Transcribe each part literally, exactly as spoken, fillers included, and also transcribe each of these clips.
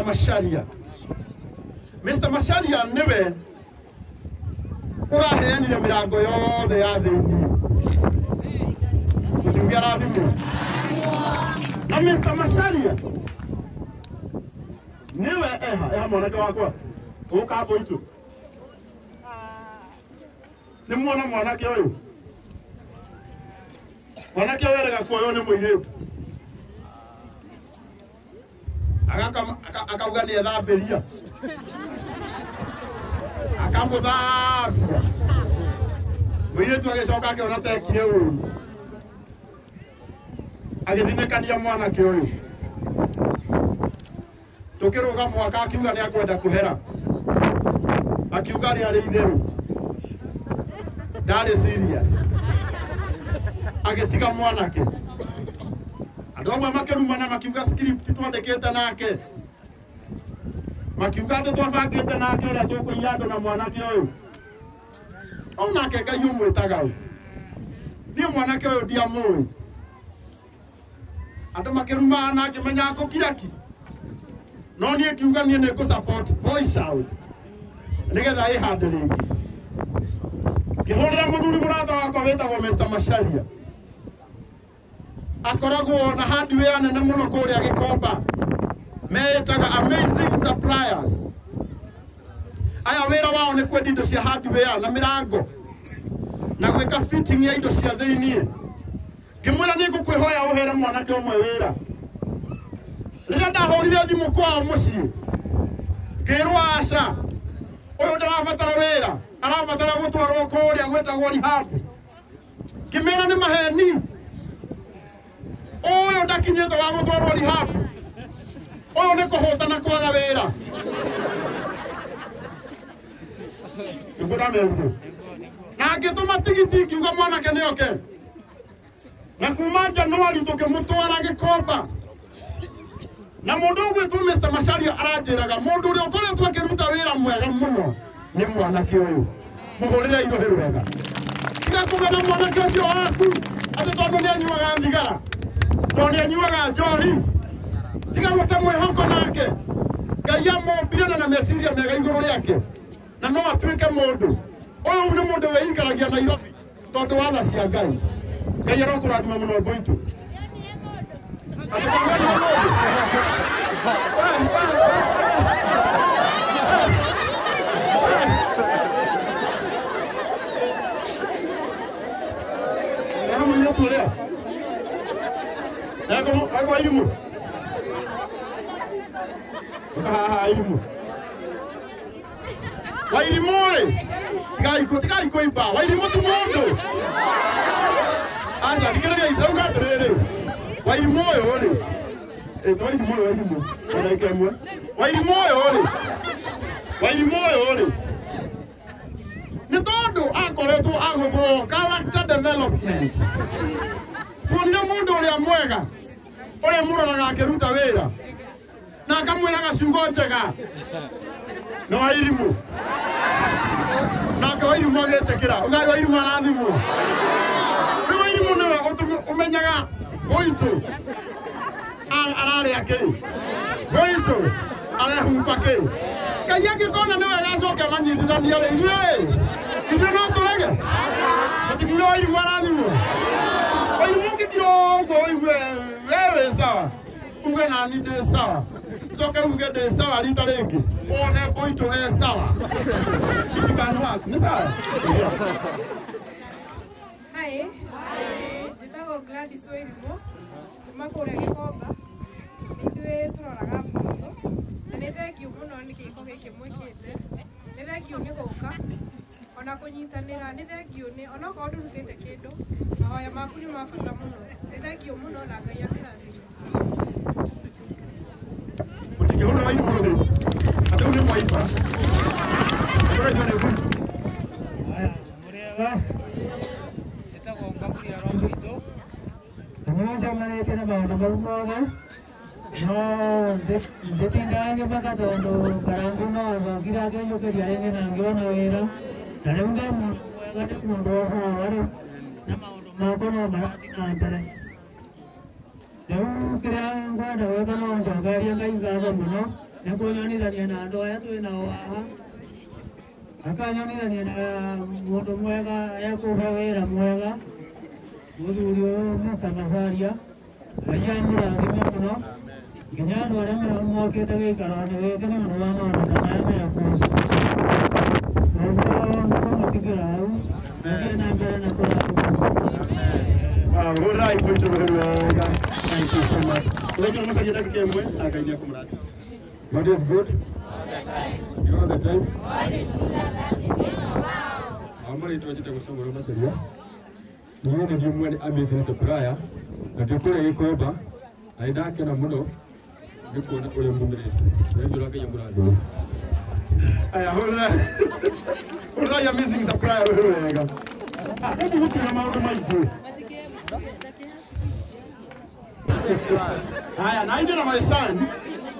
Masharia. Mister Masharia niwe uraheanire mirango yothe ya thiini. Mutumia rathimu. Na Mister Masharia niwe eha eha mwanake wakwa. Uka hapo itu. Ni mwana mwanake uyu. Mwanake uyu rega kuoyo ni muiretu. Akaka akauga ni ethambiria. Akamuthambia. Muiretu agicoka akiona tekire uru. Agithinekania mwanake uyu. Tukiruga mwaka akiuga ni akwenda kuhera. Akiuga ri ari itheru. That is serious. Agetiga mwanake. Andu amwe makerumana makiuga script twandikite nake. Makiuga ati twabangite nake uria tukuiya andu na mwanake uyu. Onake Ngai umwitaga u. Ni mwanake uyu ndiamui. Andu makerumana nake menya akukiraki. No nie kiuga nie ne ko support boy shout. Nigetha i handling. Kihorera muthuri muratha wakwa wetagwo Mister Masharia. Akoragwo na hardware nene muno kuria Gikomba. Metaga amazing suppliers. Aya wira wao ni kwendi indo cia hardware na mirango. Na gwika fitting ya indo cia thiini. Ngimwira ni ngukwihoya uhere mwanake umwe wira. Riria ndahorire thimu kwao mucii. Ngirwa aca. Uyu ndarabatara wira. Arabatara gutwarwo kuria gwetagwo rehab. Ngimera ni maheni. Uyu ndakinyete wa gutwarwo rehab. Uyu ni kuhotana kwaga wira. Ngudame ugu. Na ngituma tigiti kiuga mwanake ni oke. Na kuma Januari tukimutwara Gikomba. Na mundu gwitwo Mister Masharia aranjiraga mundu uri ukoretwo akiruta wira mwega muno ni mwanake uyu. Muhurire iroheru wega. Tiga kugana mwanake ucio waku. Ati tondu ni anyuaga thigara. Tondu ni anyuaga njohi. Tiga gute mwihoko nake. Ngai amumbire na meciria mega iguru riake. Na no atuike mundu. Uyu ni mundu weikaragia Nairobi. Tondu wa tha cia Ngai. Ngai arokurathima muno boitu. Agora irimo. Ah, irimo. Vai irimore. Tigai ko, tigai ko ipa. Vai irimo tu mundo. Ah, já dikira dia itu enggak terere. Vai irimo ole. Eh, vai irimo, vai irimo. Ada kemwe. Vai irimo ole. Vai irimo ole. Ni todo akoretwo agothwo character development. Tuonire mundu uria mwega. Ore muroraga akiruta wira. Na akamwiraga ciugo njega. No airimu. Na akairimu agetekira. Ugai airimu arathimu. Ni airimu niwe umenyaga goitu. Arare ake. Goitu. Arehumba ke. Kaya ngikona niwe gacoke manyitithania ri ithuĩ. Ithuĩ no tũrege. Mũtikiuga airimu arathimu. Airimu kidogo wewe sawa. Uge nani ndi sawa. Toke uge ndi sawa rita ringi. One boito e sawa. Shikano wako ni sawa. Hi. Njitagwo Gladys Wairimu. Kuma kuria Gikomba. Ithuĩ tũroraga mtoto. Na nĩ thengiũ mũno nĩ gĩko gĩkĩ mwĩkĩte. Nĩ thengiũ nĩ gũka. Ona kũnyitanĩra nĩ thengiũ nĩ ona okorwo ndũrutĩte kĩndũ. Mahoya maku nĩ ma bata mũno. Nĩ thengiũ mũno na Ngai akĩrathime. Mũtikĩhũra wa igũrũ thĩ. Atĩ nĩ mwaipa. Ũrĩa nĩ gutu. Aya, mũrĩega. Njĩtagwo Ngaburi Aromo itũ. Tũmũnja marĩte na maũndũ mau mothe. No, ndĩtindaga ngĩmaka tondũ Karangu no athokire akĩnjũkĩria rĩngĩ na ngĩona wĩra. Na rĩu ndĩ mũndũ mwega nĩ mũndũ wa hawa rĩu. Na maũndũ makwa no marathiĩ na mbere. Rĩu kĩrĩa ngwenda gwĩka no njokerie Ngai ngatho mũno Nĩkũnyonithania na andũ aya twĩ nao haha. Akanyonithania na mũndũ mwega ekũhe wĩra mwega. Mũthuri ũyũ Mister Macharia. Ngai amũrathime mũno. Nginya andũ arĩa mokĩte gĩikaro-inĩ gĩkĩ nĩ ũndũ wa maũndũ ta maya mekuo. Ũguo nĩkũmũtigĩra hau. Gũthiĩ na mbere na kũrathima. Wow, all right, good to hear you. Thank you so much. Let me know if you can I can come. God is good. All the time. God is good. I'm going to tell you something about Syria. You know, if you want amazing surprise, and you put a cover, I don't care muno. You put a cover mummy. Then you look at your brother. I hold on. What are amazing surprise? I don't know what my good. Haya, na ndio na my son.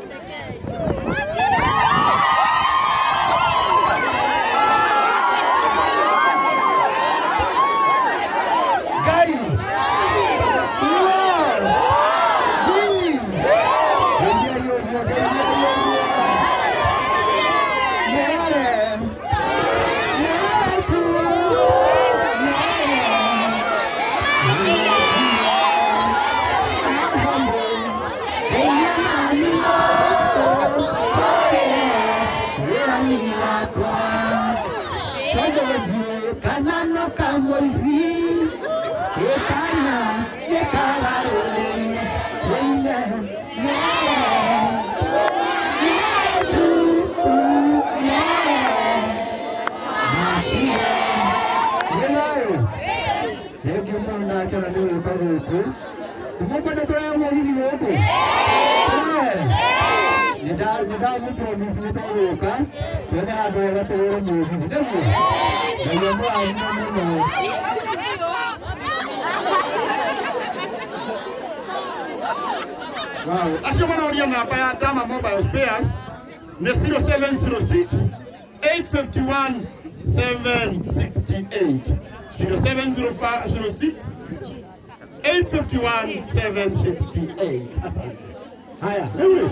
Wow, as you want to know about Dama mobile spares, the zero seven zero six, eight five one, seven six eight. zero seven zero six, eight five one, seven six eight. Haya, wewe.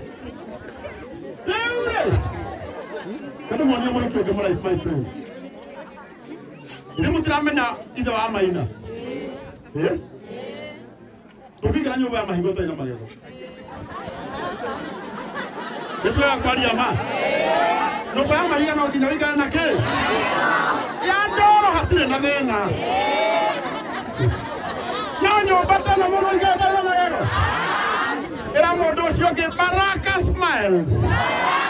Wewe. Kama mwenye mwenye kwa kama my friend. Ile mutiramenya ithe wa MAINA. Eh? Tukikira nyumba ya mahingo ina magego. Ndio ya kwaria ma. No kwa MAINA no kinya wika na ke. Ya ndoro hatire na thina. Nyanyo batana mo wika na magego. Era mondo cio ke Baraka Smiles.